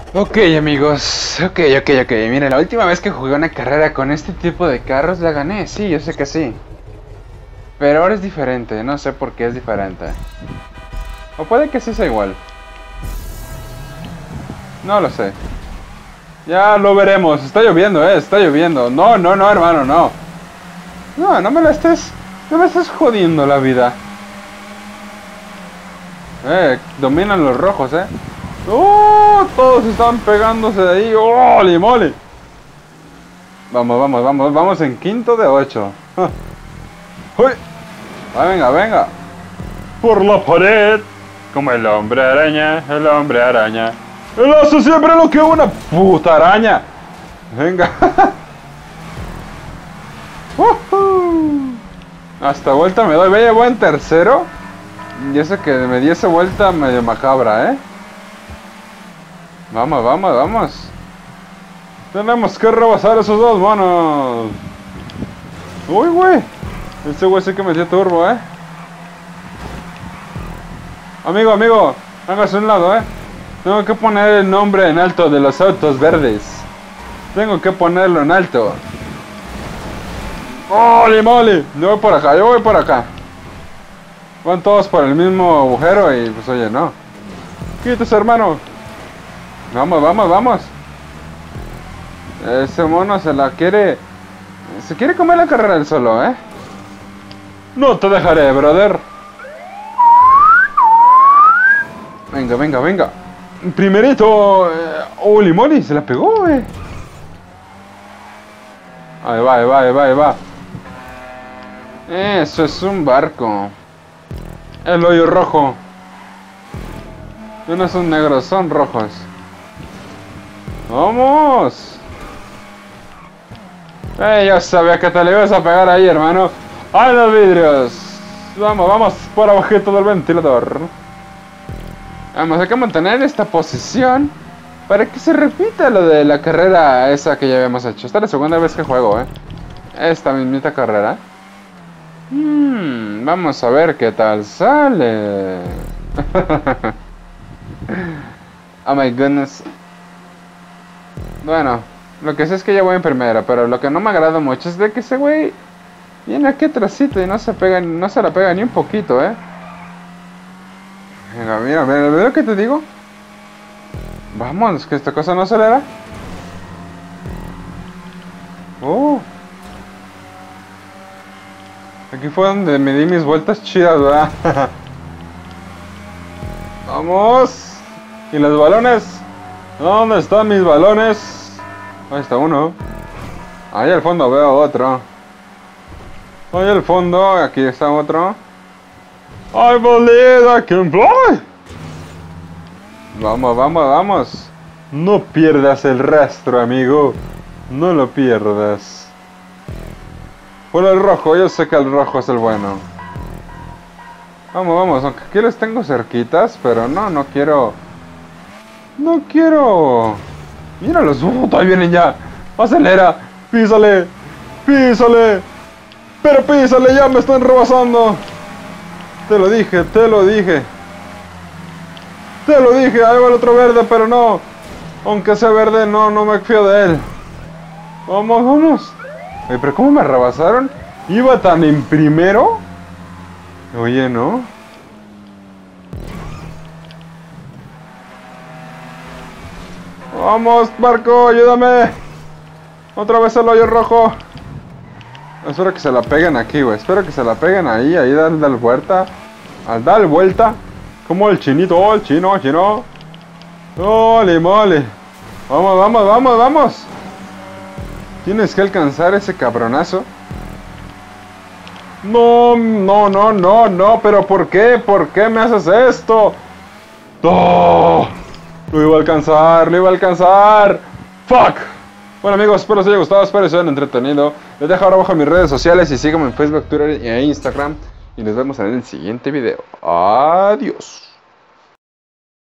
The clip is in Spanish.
Ok, amigos, ok. Miren, la última vez que jugué una carrera con este tipo de carros la gané, sí, yo sé que sí. Pero ahora es diferente, no sé por qué es diferente. O puede que sí sea igual. No lo sé. Ya lo veremos, está lloviendo, está lloviendo. No, hermano, no. No, no me estés jodiendo la vida. Dominan los rojos, ¡Oh! Todos están pegándose de ahí. ¡Oh, limole! Vamos en quinto de 8. ¡Uy! Venga. Por la pared. Como el hombre araña, el hombre araña. Él hace siempre lo que una puta araña. Venga. Hasta vuelta me doy. Voy en tercero. Y eso que me di esa vuelta medio macabra, Vamos. Tenemos que rebasar esos dos monos. Uy, güey. Este güey sí que metió turbo, Amigo, hágase un lado, Tengo que poner el nombre en alto de los autos verdes. Tengo que ponerlo en alto. ¡Holy moly! Yo voy por acá. Van todos por el mismo agujero y pues oye, no. Quítese, hermano. Vamos. Ese mono se quiere comer la carrera él solo, No te dejaré, brother. Venga. Primerito. Holy moly, se la pegó, Ahí va. Eso es un barco. El hoyo rojo. No son negros, son rojos. ¡Vamos! Yo sabía que te le ibas a pegar ahí, hermano. ¡Ay, los vidrios! Vamos por abajito del ventilador. Hay que mantener esta posición para que se repita lo de la carrera esa que ya habíamos hecho. Esta es la segunda vez que juego, Esta mismita carrera. Vamos a ver qué tal sale. Oh my goodness. Bueno, lo que sé es que ya voy en primera, pero lo que no me agrada mucho es de que ese güey viene aquí atrásito y no se la pega ni un poquito, Venga, mira lo que te digo. Vamos, que esta cosa no acelera. Aquí fue donde me di mis vueltas chidas, ¿verdad? Vamos. ¿Y los balones? ¿Dónde están mis balones? Ahí está uno. Ahí al fondo veo otro. Ahí al fondo, aquí está otro. I believe I can fly. Vamos. No pierdas el rastro, amigo. No lo pierdas. Por el rojo, yo sé que el rojo es el bueno. Vamos, aunque aquí les tengo cerquitas, pero no quiero. No quiero. Míralos, ahí vienen ya. Acelera, písale. Pero písale, ya me están rebasando. Te lo dije. Ahí va el otro verde, pero no. Aunque sea verde, no me fío de él. Vamos. Pero ¿cómo me rebasaron? ¿Iba tan en primero? Oye, ¿no? Vamos, barco, ayúdame. Otra vez el hoyo rojo. Espero que se la peguen aquí, güey. Espero que se la peguen ahí dale vuelta. Al dar vuelta. Como el chinito, el chino. ¡Ole, mole! Vamos. Tienes que alcanzar ese cabronazo. No, pero ¿por qué? ¿Por qué me haces esto? ¡Oh! Lo iba a alcanzar. ¡Fuck! Bueno, amigos, espero os haya gustado, espero que se hayan entretenido. Les dejo ahora abajo mis redes sociales y síganme en Facebook, Twitter e Instagram. Y nos vemos en el siguiente video. Adiós.